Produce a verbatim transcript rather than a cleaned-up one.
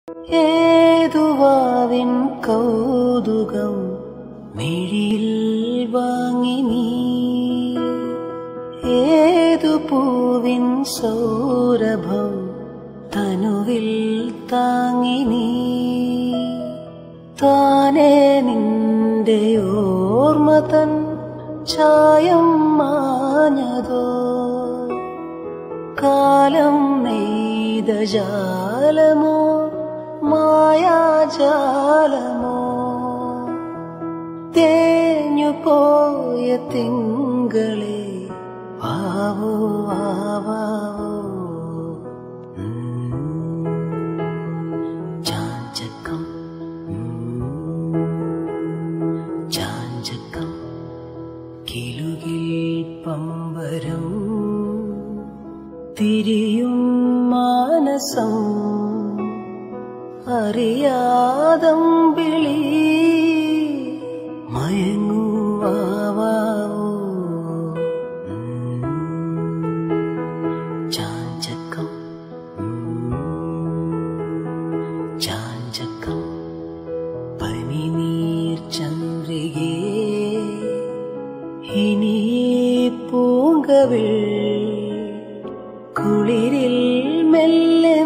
ഏതുവാവിൻ കൗതുകം മിഴിയിൽ വാങ്ങി നീ, ഏതു പൂവിൻ സൗരഭം തനുവിൽ താങ്ങി നീ. താനേ നിന്റെ ഓർമ്മ തൻ ചായം മാഞ്ഞതോ, കാലം നെയ്ത ജാലമോ മായാജാലമോ. തേഞ്ഞുപോയ തിങ്കളെ വാവോ വാവാവോ. ചാഞ്ചക്കം ചാഞ്ചക്കം കിലുകിൽ പമ്പരം തിരിയും മാനസം അറിയാതമ്പിളി മയങ്ങുവാവോ. ചാഞ്ചക്കം ചാഞ്ചക്കം പനിനീർ ചന്ദ്രികേ ഇനി പൂങ്കവിൾ കുളിരിൽ മെല്ലെ